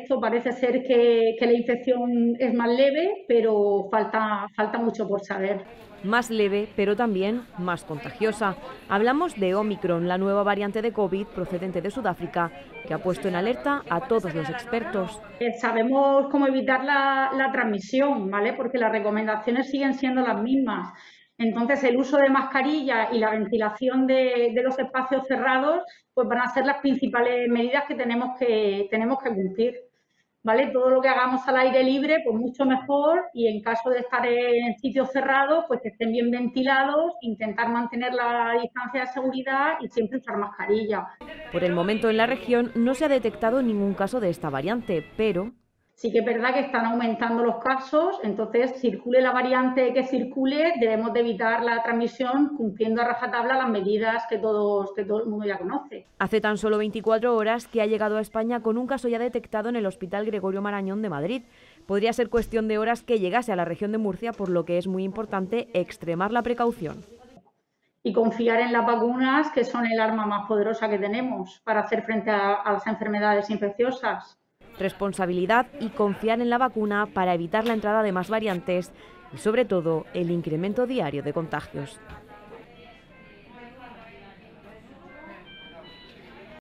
esto parece ser que la infección es más leve, pero falta mucho por saber. Más leve, pero también más contagiosa. Hablamos de Omicron, la nueva variante de COVID procedente de Sudáfrica, que ha puesto en alerta a todos los expertos. Sabemos cómo evitar la transmisión, ¿vale? Porque las recomendaciones siguen siendo las mismas. Entonces, el uso de mascarilla y la ventilación de los espacios cerrados, pues van a ser las principales medidas que tenemos que cumplir. ¿Vale? Todo lo que hagamos al aire libre, pues mucho mejor, y en caso de estar en sitios cerrados, pues que estén bien ventilados, intentar mantener la distancia de seguridad y siempre usar mascarilla. Por el momento en la región no se ha detectado ningún caso de esta variante, pero Sí que es verdad que están aumentando los casos, entonces circule la variante que circule, debemos de evitar la transmisión cumpliendo a rajatabla las medidas que todo el mundo ya conoce. hace tan solo 24 horas que ha llegado a España con un caso ya detectado en el Hospital Gregorio Marañón de Madrid. Podría ser cuestión de horas que llegase a la región de Murcia, por lo que es muy importante extremar la precaución. Y confiar en las vacunas, que son el arma más poderosa que tenemos para hacer frente a las enfermedades infecciosas. Responsabilidad y confiar en la vacuna para evitar la entrada de más variantes y, sobre todo, el incremento diario de contagios.